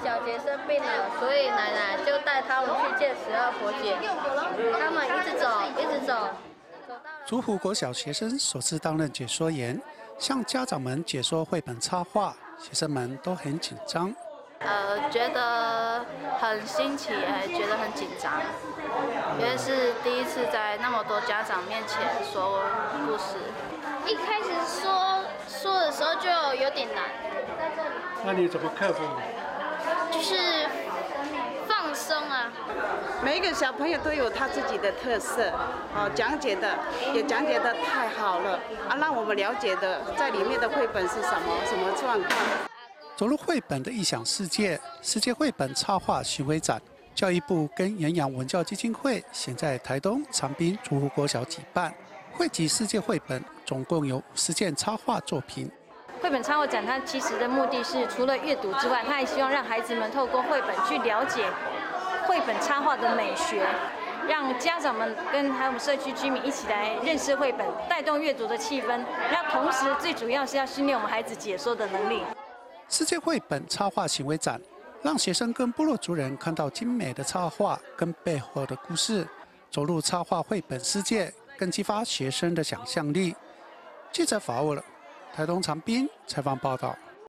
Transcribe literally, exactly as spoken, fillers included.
小杰生病了，所以奶奶就带他们去见十二婆姐。他们一直走，一直走，走到了。 竹湖国小学生首次担任解说员，向家长们解说绘本插画，学生们都很紧张。 呃，觉得很新奇，还觉得很紧张，因为是第一次在那么多家长面前说故事。 一开始说说的时候就有点难， 那你怎么克服？ 就是放松啊。 每一个小朋友都有他自己的特色，哦，讲解的也讲解的太好了啊，让我们了解的在里面的绘本是什么什么状况。 走入绘本的异想世界，世界绘本插画巡回展，教育部跟远洋文教基金会现在台东长滨竹湖国小举办，汇集世界绘本，总共有五十件插画作品。 绘本插画展，它其实的目的是除了阅读之外，它还希望让孩子们透过绘本去了解绘本插画的美学，让家长们跟还有我们社区居民一起来认识绘本，带动阅读的气氛。那同时，最主要是要训练我们孩子解说的能力。 世界绘本插画行为展，让学生跟部落族人看到精美的插画跟背后的故事，走入插画绘本世界，更激发学生的想象力。记者法务了，台东长滨采访报道。